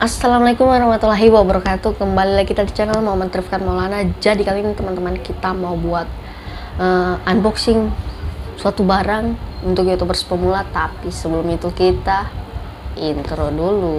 Assalamualaikum warahmatullahi wabarakatuh. Kembali lagi kita di channel Muhammad Rifkan Maulana. Jadi kali ini teman-teman kita mau buat unboxing suatu barang untuk YouTubers pemula. Tapi sebelum itu kita intro dulu.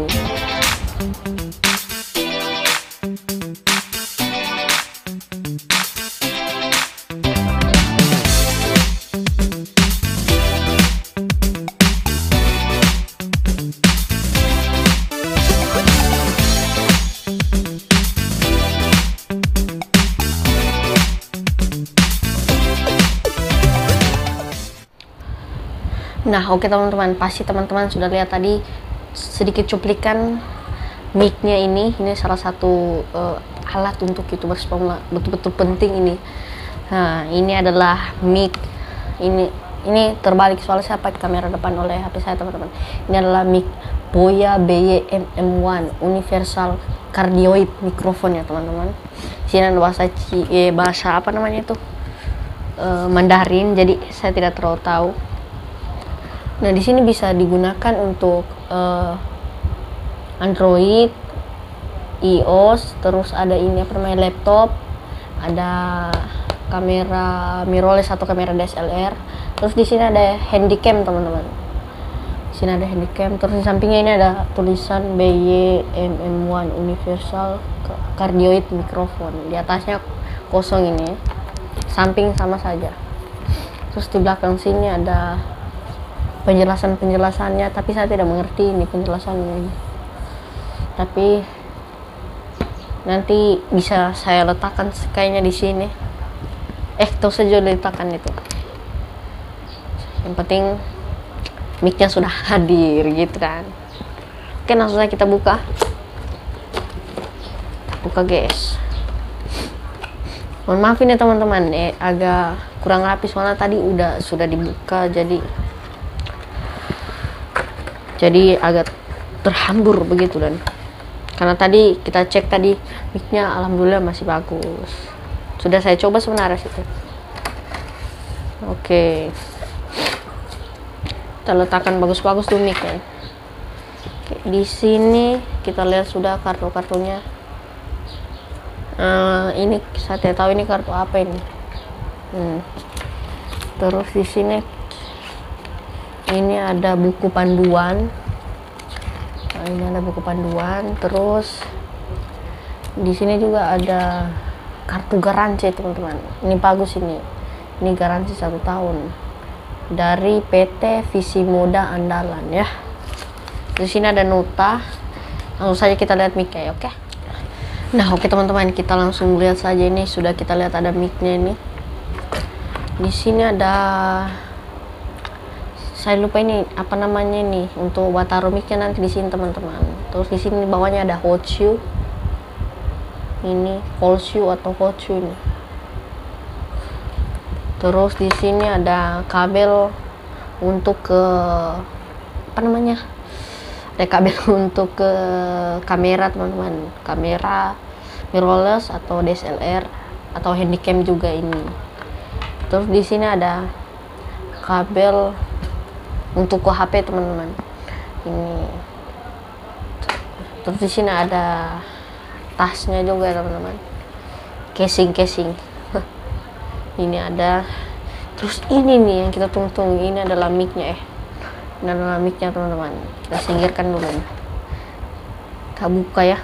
Nah, oke teman-teman, pasti teman-teman sudah lihat tadi sedikit cuplikan mic-nya ini. Ini salah satu alat untuk YouTubers pemula, betul-betul penting ini. Nah, ini adalah mic. Ini terbalik soalnya saya pakai kamera depan oleh HP saya, teman-teman. Ini adalah mic Boya BY-MM1 Universal Cardioid Microphone ya, teman-teman. Sini ada bahasa apa namanya itu? Mandarin, jadi saya tidak terlalu tahu. Nah, di sini bisa digunakan untuk Android, iOS, terus ada ini apa namanya laptop, ada kamera mirrorless atau kamera DSLR. Terus di sini ada handycam, teman-teman. Di sini ada handycam, terus di sampingnya ini ada tulisan BY-MM1 Universal Cardioid Microphone. Di atasnya kosong ini, samping sama saja. Terus di belakang sini ada penjelasannya, tapi saya tidak mengerti ini penjelasannya. Tapi nanti bisa saya letakkan kayaknya di sini. Tahu saja letakkan itu. Yang penting mic-nya sudah hadir gitu kan. Oke, langsung saja kita buka. Buka, guys. Mohon maaf ini teman-teman, agak kurang rapi soalnya tadi sudah dibuka, jadi agak terhambur begitu. Dan karena tadi kita cek tadi mic-nya alhamdulillah masih bagus. Sudah saya coba sebenarnya situ. Oke. Kita letakkan bagus-bagus tuh mic-nya. Di sini kita lihat sudah kartu-kartunya. Ini saya tidak tahu ini kartu apa ini. Terus di sini ini ada buku panduan. Nah, ini ada buku panduan. Terus di sini juga ada kartu garansi, teman-teman. Ini bagus ini. Ini garansi 1 tahun dari PT Visi Moda Andalan ya. Di sini ada nota. Langsung saja kita lihat mic-nya ya, oke. Nah, oke teman-teman, kita langsung lihat saja. Ini sudah kita lihat ada mic-nya ini. Di sini ada, saya lupa ini apa namanya ini, untuk taruh mic-nya nanti di sini, teman-teman. Terus di sini bawahnya ada Hochu. Ini Hochu atau Hochu ini. Terus di sini ada kabel untuk ke apa namanya? Ada kabel untuk ke kamera, teman-teman. Kamera mirrorless atau DSLR atau handycam juga ini. Terus di sini ada kabel untuk ke HP, teman-teman. Ini. Terus di sini ada tasnya juga, teman-teman. Casing. Ini ada. Terus ini nih yang kita tunggu-tunggu. Ini adalah mic-nya Ini adalah mic-nya, teman-teman. Kita singkirkan dulu. Kita buka ya.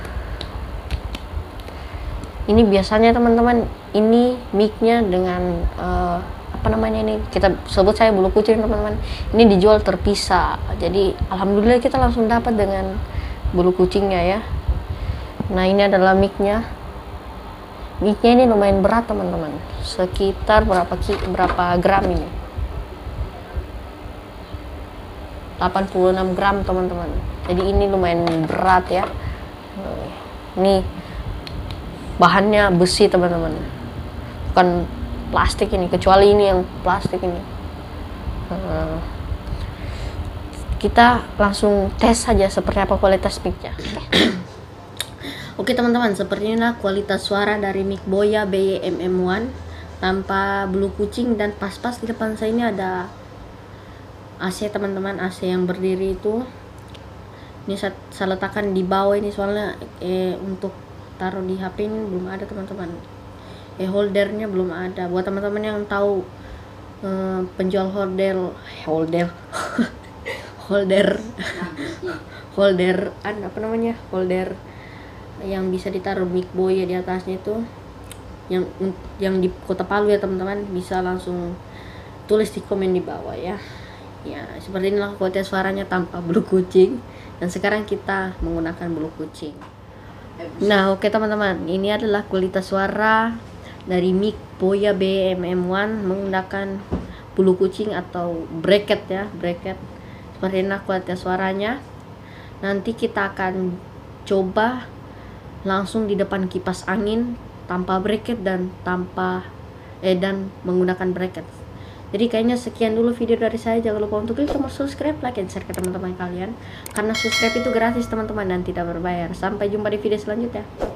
Ini biasanya, teman-teman, ini mic-nya dengan apa namanya ini, kita sebut saya bulu kucing, teman-teman. Ini dijual terpisah, jadi alhamdulillah kita langsung dapat dengan bulu kucingnya ya. Nah, ini adalah mic-nya ini lumayan berat, teman-teman, sekitar berapa gram ini, 86 gram, teman-teman. Jadi ini lumayan berat ya. Ini bahannya besi, teman-teman, bukan plastik ini, kecuali ini yang plastik ini. Kita langsung tes saja seperti apa kualitas mic-nya. Oke teman-teman, seperti inilah kualitas suara dari mic Boya BY-MM1 tanpa bulu kucing. Dan pas-pas di depan saya ini ada AC, teman-teman. AC yang berdiri itu Ini saya letakkan di bawah ini soalnya untuk taruh di HP ini belum ada teman-teman. Holdernya belum ada. Buat teman-teman yang tahu penjual holder apa namanya, holder yang bisa ditaruh mic Boya di atasnya itu, yang di Kota Palu ya teman-teman, bisa langsung tulis di komen di bawah ya. Ya seperti inilah kualitas suaranya tanpa bulu kucing, dan sekarang kita menggunakan bulu kucing. Nah oke teman-teman, ini adalah kualitas suara dari mic Boya BMM1 menggunakan bulu kucing atau bracket ya, bracket. Seperti ini kualitas suaranya. Nanti kita akan coba langsung di depan kipas angin tanpa bracket dan menggunakan bracket. Jadi kayaknya sekian dulu video dari saya. Jangan lupa untuk klik tombol subscribe, like, dan share ke teman-teman kalian, karena subscribe itu gratis teman-teman dan tidak berbayar. Sampai jumpa di video selanjutnya.